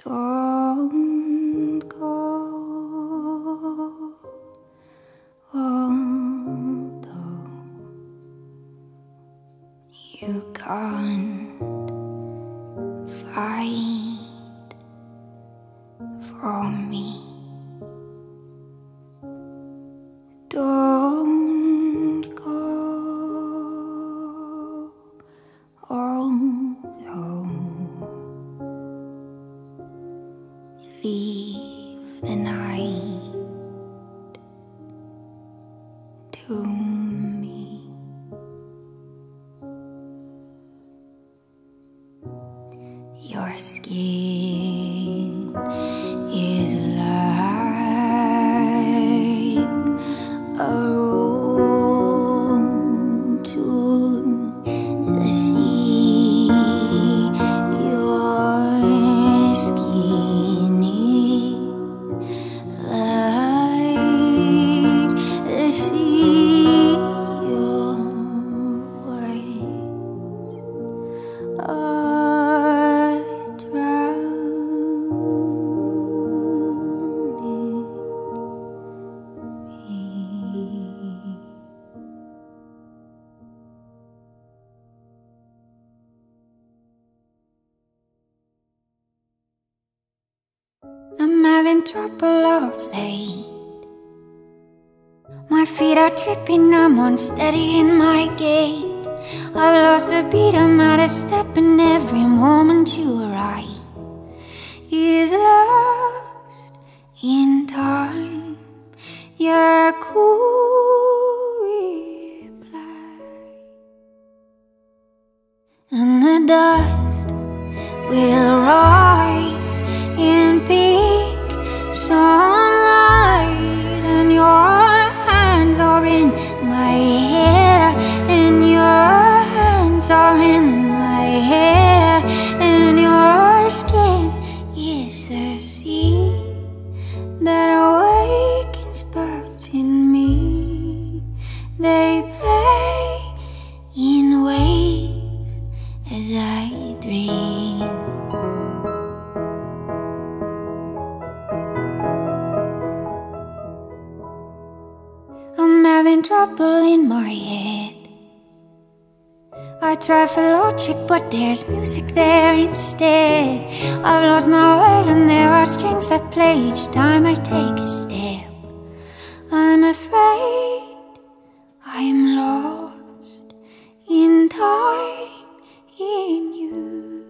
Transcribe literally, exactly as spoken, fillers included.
Don't go, although you can't fight for me. Don't go, although leave the night to me. Your skin is like a road to the sea. Your skin is like the sea. Your words are drowning me. I'm having trouble of late. My feet are tripping, I'm unsteady in my gait. I've lost the beat, I'm out of step, and every moment you arrive is lost in time. Your cool reply, and the dust will rise in pink sunlight, and your hands are in my hair, and your hands are in my hair, and your skin is the sea that awakens birds in me. They play in waves as I dream. I'm having trouble in my head. I try for logic, but there's music there instead. I've lost my way, and there are strings that play each time I take a step. I'm afraid I'm lost in time in you.